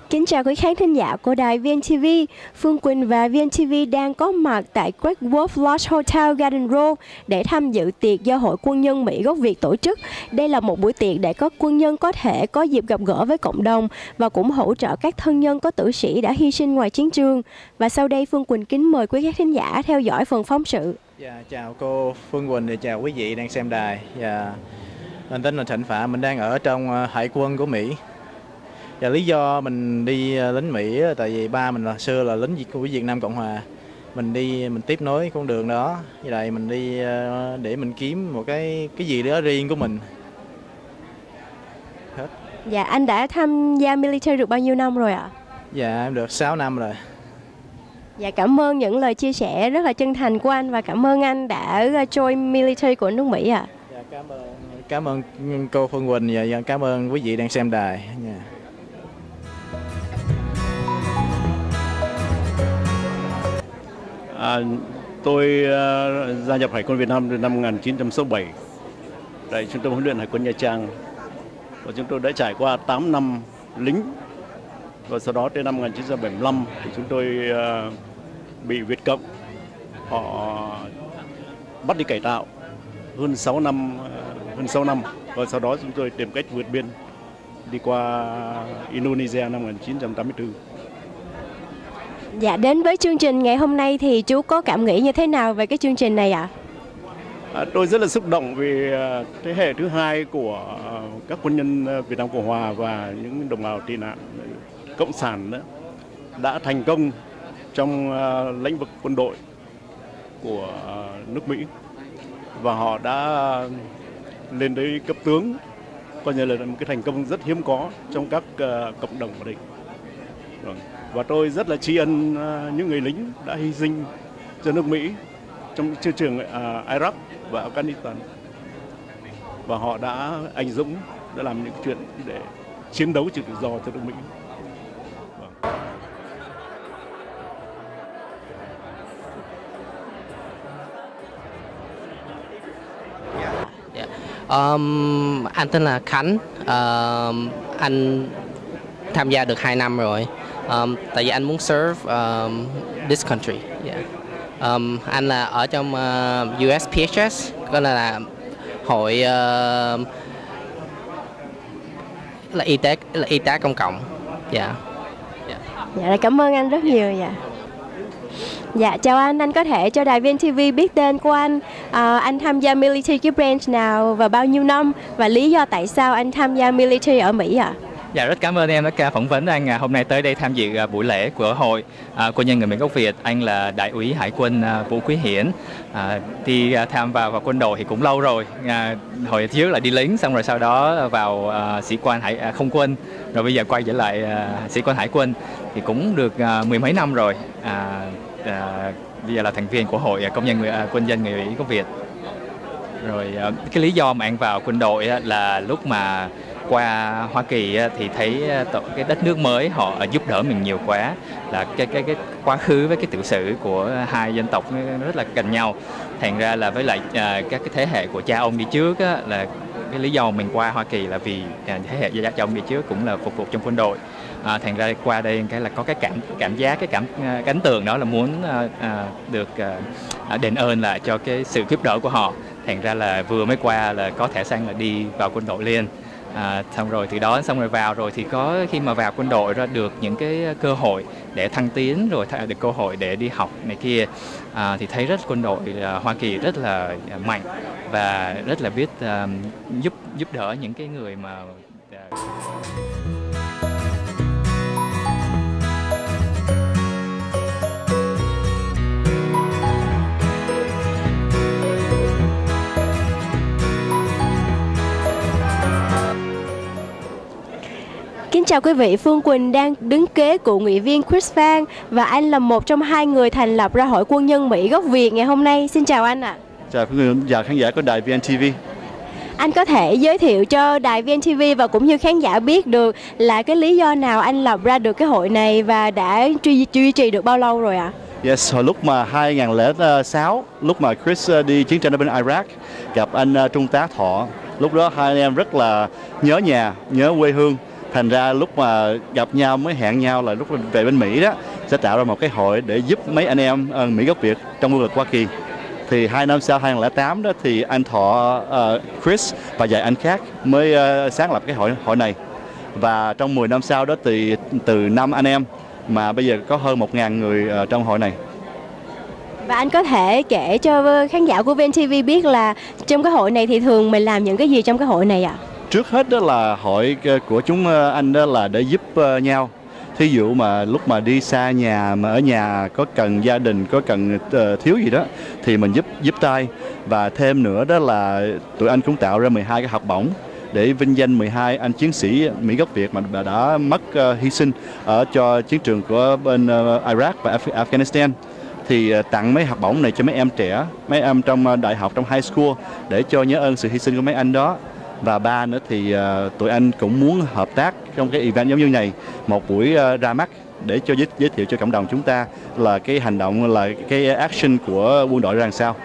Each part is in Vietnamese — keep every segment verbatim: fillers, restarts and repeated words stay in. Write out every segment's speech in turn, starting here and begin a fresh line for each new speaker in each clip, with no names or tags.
Kính chào quý khán thính giả của đài vê en ti vi. Phương Quỳnh và vê en ti vi đang có mặt tại Great Wolf Lodge Hotel Garden Row để tham dự tiệc do Hội Quân nhân Mỹ gốc Việt tổ chức. Đây là một buổi tiệc để các quân nhân có thể có dịp gặp gỡ với cộng đồng và cũng hỗ trợ các thân nhân có tử sĩ đã hy sinh ngoài chiến trường. Và sau đây Phương Quỳnh kính mời quý khán thính giả theo dõi phần phóng sự.
Dạ, chào cô Phương Quỳnh và chào quý vị đang xem đài. Dạ, mình tên là Trịnh Phạm, mình đang ở trong Hải quân của Mỹ. Và lý do mình đi lính Mỹ tại vì ba mình là xưa là lính của Việt Nam Cộng Hòa. Mình đi mình tiếp nối con đường đó. Vì vậy mình đi để mình kiếm một cái cái gì đó riêng của mình. Hết.
Dạ, anh đã tham gia military được bao nhiêu năm rồi ạ?
Dạ, em được sáu năm rồi.
Dạ, cảm ơn những lời chia sẻ rất là chân thành của anh và cảm ơn anh đã join military của nước Mỹ ạ.
Dạ, cảm ơn cảm ơn cô Phương Quỳnh và cảm ơn quý vị đang xem đài. Dạ.
À, tôi uh, gia nhập Hải quân Việt Nam từ năm một nghìn chín trăm sáu mươi bảy tại Trung tâm huấn luyện Hải quân Nha Trang, và chúng tôi đã trải qua tám năm lính, và sau đó đến năm một nghìn chín trăm bảy mươi lăm thì chúng tôi uh, bị Việt Cộng họ bắt đi cải tạo hơn sáu năm uh, hơn sáu năm, và sau đó chúng tôi tìm cách vượt biên đi qua Indonesia năm một nghìn chín trăm tám mươi tư.
Dạ, đến với chương trình ngày hôm nay thì chú có cảm nghĩ như thế nào về cái chương trình này ạ?
À, tôi rất là xúc động vì thế hệ thứ hai của các quân nhân Việt Nam Cộng Hòa và những đồng bào tị nạn cộng sản đó đã thành công trong lĩnh vực quân đội của nước Mỹ, và họ đã lên tới cấp tướng, coi như là một cái thành công rất hiếm có trong các cộng đồng ở đây. Và tôi rất là tri ân những người lính đã hy sinh cho nước Mỹ trong chiến trường uh, Iraq và Afghanistan, và họ đã anh dũng, đã làm những chuyện để chiến đấu cho tự do cho nước Mỹ.
Yeah. Um, anh tên là Khánh, uh, anh tham gia được hai năm rồi. Um, tại vì anh muốn serve um, this country. Yeah. Um, anh là ở trong uh, u ét pê hát ét, có là hội uh, là y tế là y tá công cộng. Dạ.
Yeah. Dạ, cảm ơn anh rất nhiều. Dạ. Dạ, chào anh, anh có thể cho đài vê en ti vi biết tên của anh, à, anh tham gia military cái branch nào và bao nhiêu năm, và lý do tại sao anh tham gia military ở Mỹ ạ? À?
Dạ, rất cảm ơn em đã phỏng vấn anh hôm nay tới đây tham dự buổi lễ của Hội à, Quân nhân người Mỹ gốc Việt. Anh là Đại úy Hải quân à, Vũ Quý Hiển, à, đi à, tham vào vào quân đội thì cũng lâu rồi. À, hồi trước là đi lính, xong rồi sau đó vào à, sĩ quan hải à, không quân, rồi bây giờ quay trở lại à, sĩ quan hải quân thì cũng được à, mười mấy năm rồi. À, à, bây giờ là thành viên của Hội Công nhân người, à, Quân nhân người Mỹ gốc Việt. Rồi à, cái lý do mà anh vào quân đội á, là lúc mà qua Hoa Kỳ thì thấy cái đất nước mới họ giúp đỡ mình nhiều quá, là cái cái cái quá khứ với cái tiểu sử của hai dân tộc rất là gần nhau, thành ra là với lại à, các cái thế hệ của cha ông đi trước á, là cái lý do mình qua Hoa Kỳ là vì à, thế hệ cha ông đi trước cũng là phục vụ trong quân đội, à, thành ra qua đây cái là có cái cảm cảm giác cái cảm cái ấn tượng đó là muốn à, à, được à, đền ơn lại cho cái sự giúp đỡ của họ, thành ra là vừa mới qua là có thẻ xanh là đi vào quân đội liền. À, xong rồi từ đó xong rồi vào rồi thì có khi mà vào quân đội ra được những cái cơ hội để thăng tiến, rồi được cơ hội để đi học này kia, à, thì thấy rất quân đội uh, Hoa Kỳ rất là mạnh và rất là biết uh, giúp giúp đỡ những cái người mà uh...
Kính chào quý vị, Phương Quỳnh đang đứng kế cựu nghị viên Chris Phan và anh là một trong hai người thành lập ra Hội Quân nhân Mỹ gốc Việt ngày hôm nay. Xin chào anh ạ. À.
Chào quý vị, chào khán giả của đài vê en ti vi.
Anh có thể giới thiệu cho đài vê en ti vi và cũng như khán giả biết được là cái lý do nào anh lập ra được cái hội này và đã duy, duy trì được bao lâu rồi ạ? À?
Yes, hồi lúc mà hai nghìn không trăm lẻ sáu, lúc mà Chris đi chiến tranh ở bên Iraq, gặp anh Trung tá Thọ, lúc đó hai anh em rất là nhớ nhà, nhớ quê hương. Thành ra lúc mà gặp nhau mới hẹn nhau là lúc về bên Mỹ đó sẽ tạo ra một cái hội để giúp mấy anh em uh, Mỹ gốc Việt trong quân lực Hoa Kỳ. Thì hai năm sau hai nghìn không trăm lẻ tám đó thì anh Thọ, uh, Chris và vài anh khác mới uh, sáng lập cái hội hội này. Và trong mười năm sau đó từ từ năm anh em mà bây giờ có hơn một ngàn người uh, trong hội này.
Và anh có thể kể cho khán giả của vê en ti vi biết là trong cái hội này thì thường mình làm những cái gì trong cái hội này ạ? À?
Trước hết đó là hội của chúng anh đó là để giúp nhau. Thí dụ mà lúc mà đi xa nhà mà ở nhà có cần gia đình có cần uh, thiếu gì đó thì mình giúp giúp tay. Và thêm nữa đó là tụi anh cũng tạo ra mười hai cái học bổng để vinh danh mười hai anh chiến sĩ Mỹ gốc Việt mà đã mất uh, hy sinh ở cho chiến trường của bên uh, Iraq và Af- Afghanistan. Thì uh, tặng mấy học bổng này cho mấy em trẻ, mấy em trong uh, đại học, trong high school để cho nhớ ơn sự hy sinh của mấy anh đó. Và ba nữa thì uh, tụi anh cũng muốn hợp tác trong cái event giống như này, một buổi uh, ra mắt để cho giới, giới thiệu cho cộng đồng chúng ta là cái hành động, là cái action của quân đội ra làm sao.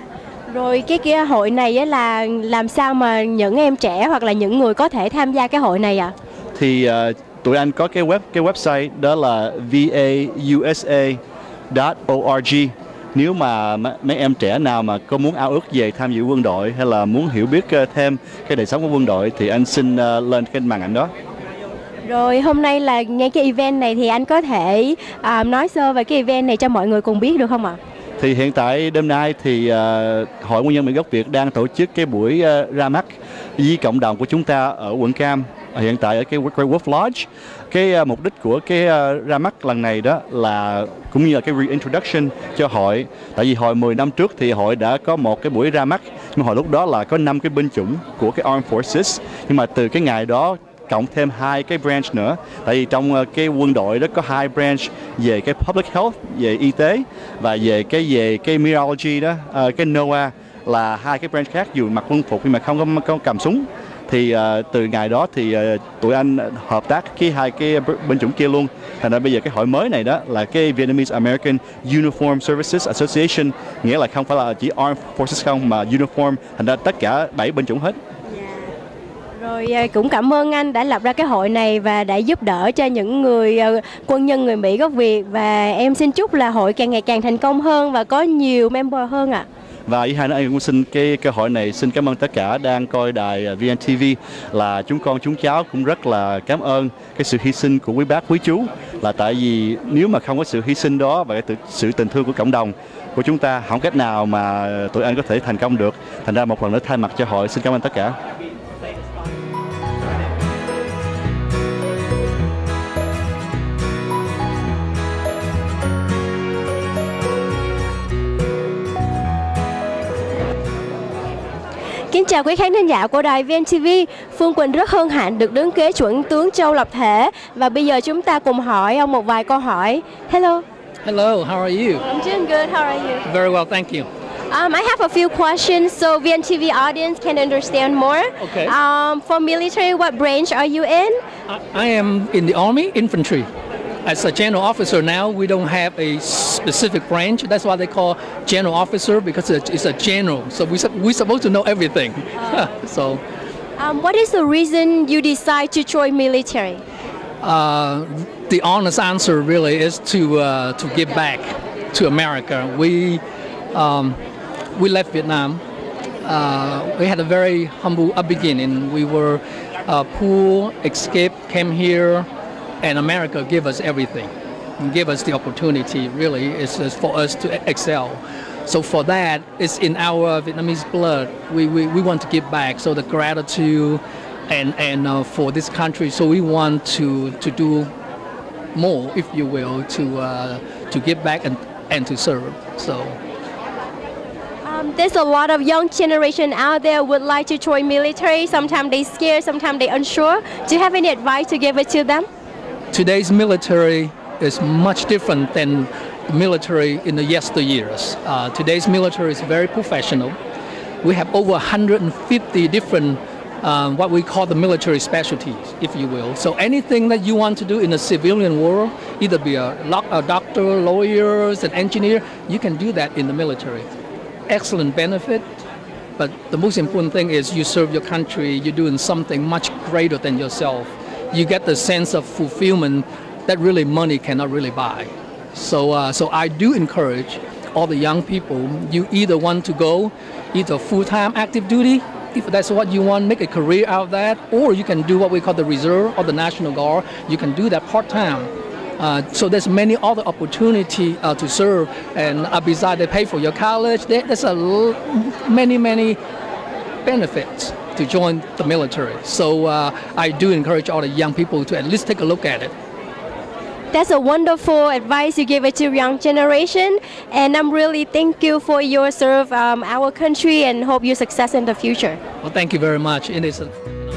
Rồi cái kia hội này là làm sao mà những em trẻ hoặc là những người có thể tham gia cái hội này ạ? À?
Thì uh, tụi anh có cái web cái website đó là v a u s a dot org. Nếu mà mấy em trẻ nào mà có muốn ao ước về tham dự quân đội hay là muốn hiểu biết thêm cái đời sống của quân đội thì anh xin uh, lên cái màn ảnh đó.
Rồi hôm nay là ngay cái event này thì anh có thể uh, nói sơ về cái event này cho mọi người cùng biết được không ạ?
Thì hiện tại đêm nay thì uh, Hội Quân nhân Mỹ gốc Việt đang tổ chức cái buổi uh, ra mắt với cộng đồng của chúng ta ở quận Cam, hiện tại ở cái Great Wolf Lodge. Cái uh, mục đích của cái uh, ra mắt lần này đó là cũng như là cái reintroduction cho hội. Tại vì hồi mười năm trước thì hội đã có một cái buổi ra mắt, nhưng mà hồi lúc đó là có năm cái binh chủng của cái Armed Forces. Nhưng mà từ cái ngày đó cộng thêm hai cái branch nữa. Tại vì trong uh, cái quân đội đó có hai branch về cái public health, về y tế, và về cái về cái meteorology đó, uh, cái NOAA là hai cái branch khác dù mặc quân phục nhưng mà không có, có cầm súng. Thì uh, từ ngày đó thì uh, tụi anh hợp tác cái hai cái binh chủng kia luôn. Thành ra bây giờ cái hội mới này đó là cái Vietnamese American Uniform Services Association, nghĩa là không phải là chỉ Armed Forces không mà uniform, thành ra tất cả bảy binh chủng hết.
Rồi cũng cảm ơn anh đã lập ra cái hội này và đã giúp đỡ cho những người uh, quân nhân người Mỹ gốc Việt, và em xin chúc là hội càng ngày càng thành công hơn và có nhiều member hơn ạ. À.
Và ý hai nữa anh cũng xin cái cơ hội này xin cảm ơn tất cả đang coi đài vê en ti vi, là chúng con chúng cháu cũng rất là cảm ơn cái sự hy sinh của quý bác quý chú, là tại vì nếu mà không có sự hy sinh đó và cái sự tình thương của cộng đồng của chúng ta không cách nào mà tụi anh có thể thành công được. Thành ra một lần nữa thay mặt cho hội xin cảm ơn tất cả.
Kính chào quý khán thính giả của đài vê en ti vi. Phương Quỳnh rất hân hạnh được đứng kế chuẩn tướng Châu Lập Thể. Và bây giờ chúng ta cùng hỏi ông một vài câu hỏi. Hello.
Hello, how are you?
I'm doing good. How are you?
Very well, thank you.
Um, I have a few questions so vê en ti vi audience can understand more.
Okay.
Um, for military, what branch are you in?
I, I am in the Army infantry. As a general officer now, we don't have a specific branch. That's why they call general officer, because it's a general. So we we're supposed to know everything. Uh, so,
um, what is the reason you decide to join military?
Uh, the honest answer really is to uh, to give back to America. We um, we left Vietnam. Uh, we had a very humble upbringing. We were uh, poor, escaped, came here. And America gave us everything, gave us the opportunity. Really, it's, it's for us to excel. So for that, it's in our Vietnamese blood. We, we, we want to give back. So the gratitude and and uh, for this country. So we want to to do more, if you will, to uh, to give back and and to serve. So.
Um, there's a lot of young generation out there would like to join military. Sometimes they scared, sometimes they unsure. Do you have any advice to give it to them?
Today's military is much different than the military in the yesteryears. Uh, today's military is very professional. We have over one hundred fifty different uh, what we call the military specialties, if you will. So anything that you want to do in the civilian world, either be a, a doctor, lawyers, an engineer, you can do that in the military. Excellent benefit, but the most important thing is you serve your country, you're doing something much greater than yourself. you get the sense of fulfillment that really money cannot really buy. So, uh, so I do encourage all the young people, you either want to go either full-time active duty, if that's what you want, make a career out of that, or you can do what we call the reserve or the National Guard. You can do that part-time. Uh, so there's many other opportunity uh, to serve, and uh, besides they pay for your college, there, there's a l many, many benefits to join the military. So uh, I do encourage all the young people to at least take a look at it.
That's a wonderful advice you give it to young generation, and I'm really thank you for your serve um, our country and hope your success in the future.
Well, thank you very much. It is a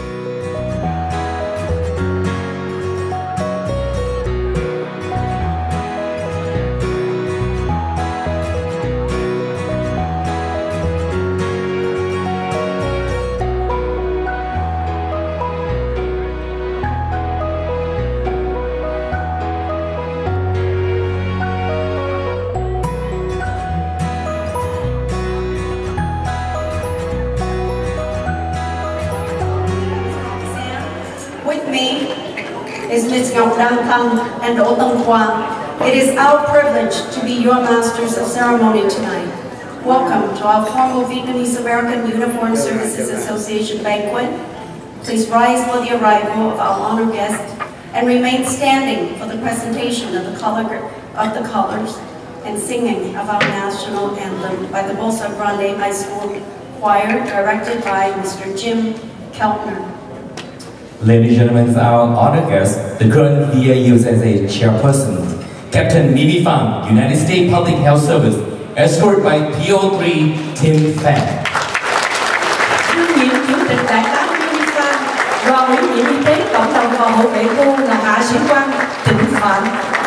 is Miz Ngọc Đan Thăng and Đỗ Tân Quang. It is our privilege to be your masters of ceremony tonight. Welcome to our formal Vietnamese American Uniformed Services Association banquet. Please rise for the arrival of our honored guests and remain standing for the presentation of the color of the colors and singing of our national anthem by the Bolsa Grande High School Choir, directed by Mister Jim Keltner.
Ladies and gentlemen, our honored guest, the current V A U S A chairperson, Captain Mimi Pham, United States Public Health Service, escorted by P O three Tim Pham.
Đương nhiệm Chủ tịch Đại tá Mimi Pham, đoàn ủy nhiệm y tế cộng đồng và hộ vệ cô là Hạ sĩ quan Trịnh Phạm.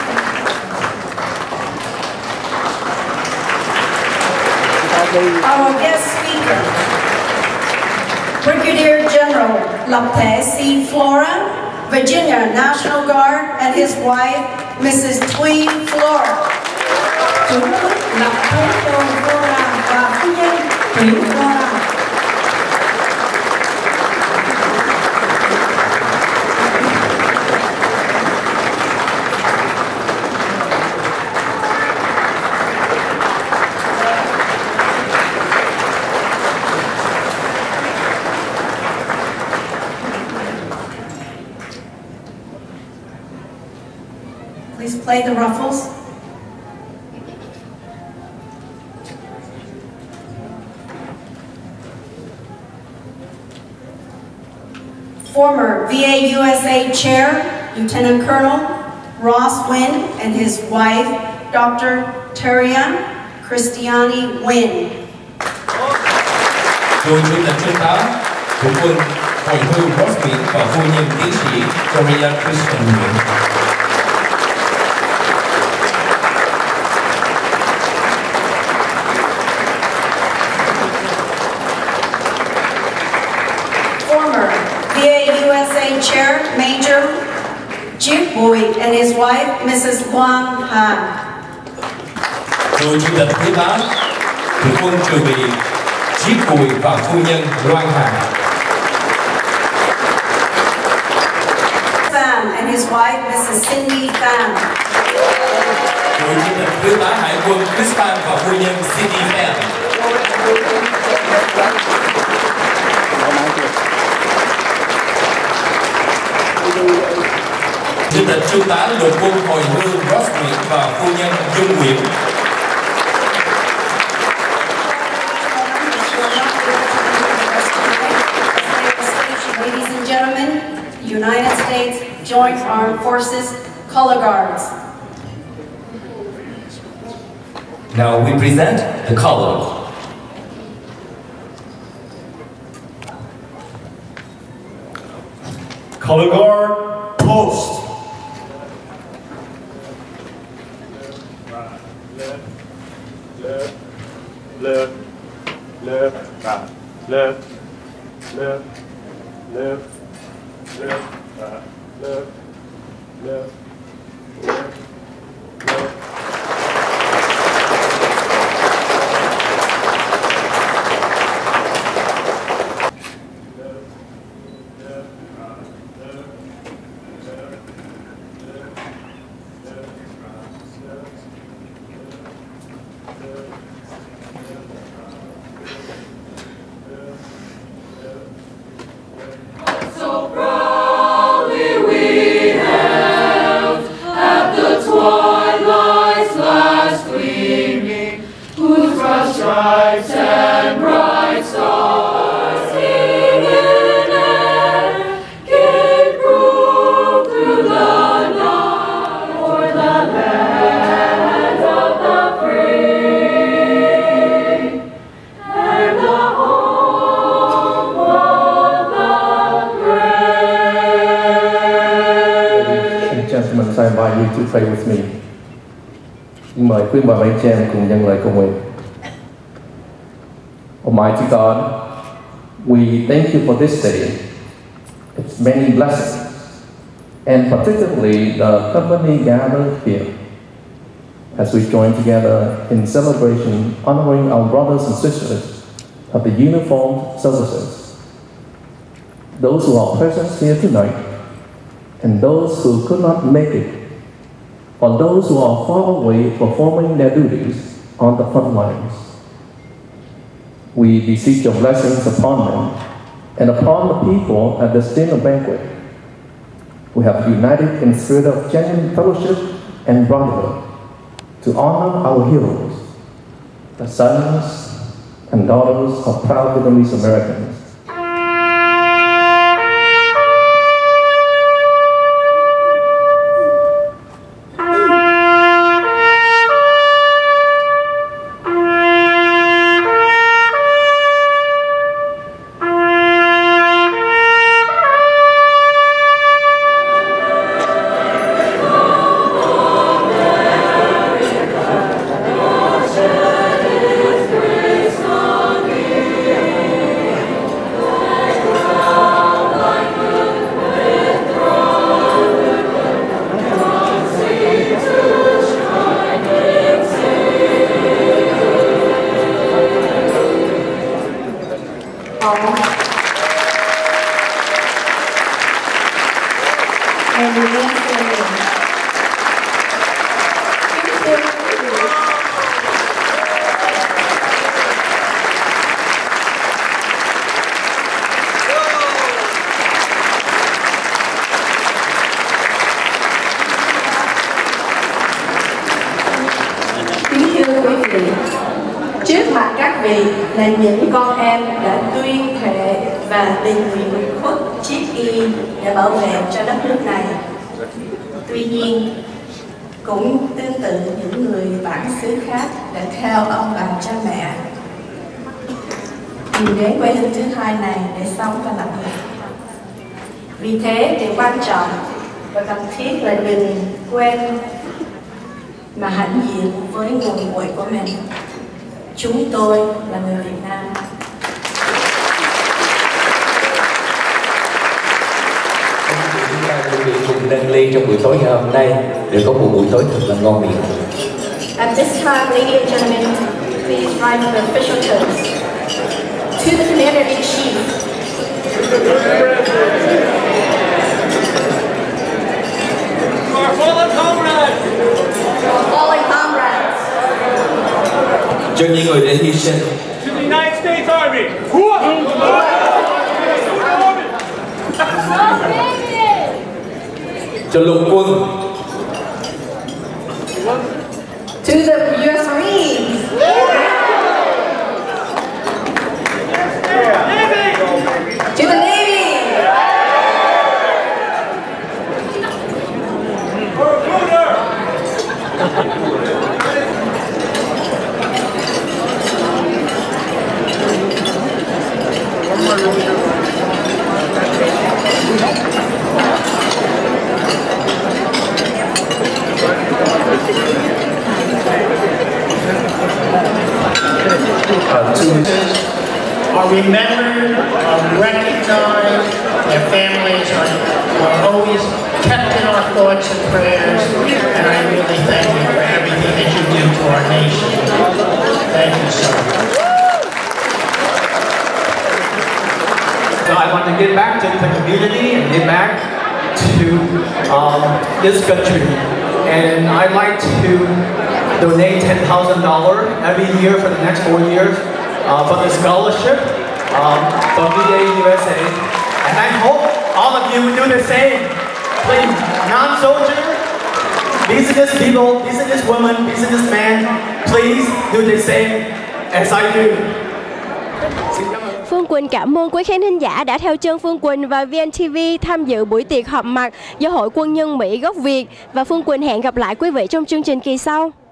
Our guest speaker, Brigadier General Lập Thể C. Flora, Virginia National Guard, and his wife, Missus Tweed Flora. Chủ tịch Lập Thể John Flora và phu nhân Tweed Flora. Please play the ruffles. Former V A U S A Chair, Lieutenant Colonel Ross Wynn, and his wife, Doctor Terian Christiani Wynn.
Cựu Chủ tịch Trung tá Thủ quân Hội hưu Ross Wynn và phu nhân tiến sĩ Terian Christian Wynn.
V A U S A Chair Major Jip Bui and his wife, Missus Quang Han.
Cựu Chủ tịch Thứ tá Thủ quân Trường bị Jip Bui và phu nhân Loan Hà.
Pham and his wife, Missus Cindy Pham.
Cựu Chủ tịch Thứ tá Hải quân Chris Pham và phu nhân Cindy Pham. Chủ tịch Trung tá Lục quân Hồi hưu Ross Wynn và phu nhân Dung Nguyễn.
Ladies and gentlemen, United States Joint Armed Forces Color Guards.
Now we present the color.
Color Guard, post. Left, left, left, right, left, left, left, left, right, left, left, left, left.
to pray with me. Xin mời quý bà anh chị em cùng dâng lời cầu nguyện. Almighty God, we thank you for this day, its many blessings, and particularly the company gathered here as we join together in celebration honoring our brothers and sisters of the uniformed services, those who are present here tonight, and those who could not make it, or those who are far away performing their duties on the front lines. We beseech your blessings upon them and upon the people at this dinner banquet. We have united in spirit of genuine fellowship and brotherhood to honor our heroes, the sons and daughters of proud Vietnamese Americans.
Trước mặt các vị là những con em đã tuyên thệ và tình nguyện khuất chiếc y để bảo vệ cho đất nước này. Tuy nhiên, cũng tương tự những người bản xứ khác đã theo ông bà cha mẹ tìm đến quê hương thứ hai này để sống và làm việc. Vì thế, điều quan trọng và cần thiết là đừng quên mà hãnh diện với nguồn cội của mình. Chúng tôi là người Việt Nam.
Chúng ta cùng nâng ly trong buổi tối ngày hôm nay để có một buổi tối thật là ngon miệng.
At this time, ladies and gentlemen, please rise to the official toast. To the Commander-in-Chief.
Our fallen comrades!
Our fallen comrades!
Cho những người đã hy sinh.
To the United States Army!
Cho lục quân.
To the U S Marines! To the Navy!
Are remembered, are recognized, their families are, are always kept in our thoughts and prayers, and I really thank you for everything that you do to our nation. Thank you so much.
So I want to give back to the community and give back to um, this country. And I'd like to donate ten thousand dollars every year for the next four years uh, for the scholarship um, from V A U S A. And I hope all of you do the same. Please, non-soldiers, business people, business women, business men, please do the same as I do.
Phương Quỳnh cảm ơn quý khán thính giả đã theo chân Phương Quỳnh và vê en ti vi tham dự buổi tiệc họp mặt do Hội Quân nhân Mỹ gốc Việt, và Phương Quỳnh hẹn gặp lại quý vị trong chương trình kỳ sau.